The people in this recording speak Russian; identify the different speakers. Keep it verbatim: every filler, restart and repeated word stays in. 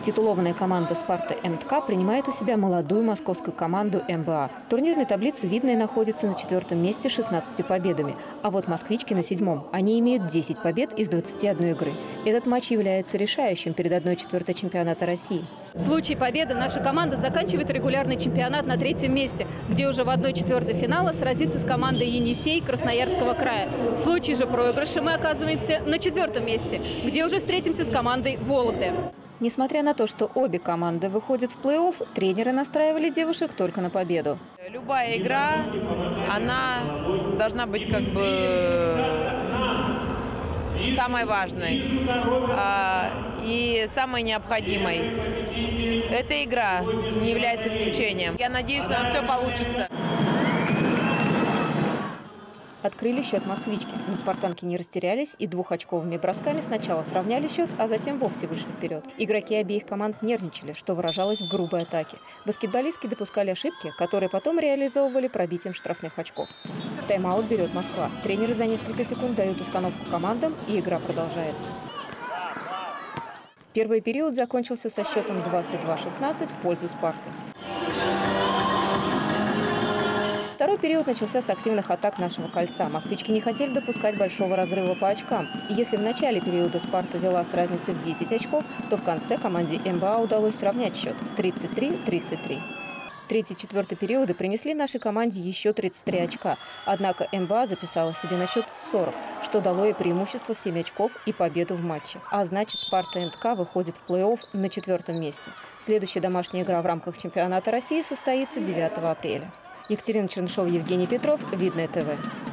Speaker 1: Титулованная команда «Спарта эм тэ ка» принимает у себя молодую московскую команду эм бэ а. В турнирной таблице Видное находится на четвертом месте с шестнадцатью победами. А вот москвички на седьмом. Они имеют десять побед из двадцати одной игры. Этот матч является решающим перед одной четвертой чемпионата России.
Speaker 2: В случае победы наша команда заканчивает регулярный чемпионат на третьем месте, где уже в одной четвертой финала сразится с командой «Енисей» Красноярского края. В случае же проигрыша мы оказываемся на четвертом месте, где уже встретимся с командой «Вологды».
Speaker 1: Несмотря на то, что обе команды выходят в плей-офф, тренеры настраивали девушек только на победу.
Speaker 3: Любая игра, она должна быть как бы самой важной и самой необходимой. Эта игра не является исключением. Я надеюсь, у нас все получится.
Speaker 1: Открыли счет москвички, но спартанки не растерялись и двухочковыми бросками сначала сравняли счет, а затем вовсе вышли вперед. Игроки обеих команд нервничали, что выражалось в грубой атаке. Баскетболистки допускали ошибки, которые потом реализовывали пробитием штрафных очков. Тайм-аут берет Москва. Тренеры за несколько секунд дают установку командам, и игра продолжается. Первый период закончился со счетом двадцать два шестнадцать в пользу «Спарты». Второй период начался с активных атак нашего кольца. Москвички не хотели допускать большого разрыва по очкам. И если в начале периода «Спарта» вела с разницей в десять очков, то в конце команде эм бэ а удалось сравнять счет тридцать три тридцать три. Третий и четвертый периоды принесли нашей команде еще тридцать три очка. Однако эм бэ а записала себе на счет сорок, что дало ей преимущество в семь очков и победу в матче. А значит, «Спарта эм тэ ка» выходит в плей-офф на четвертом месте. Следующая домашняя игра в рамках чемпионата России состоится девятого апреля. Екатерина Чернышова, Евгений Петров, Видное ТВ.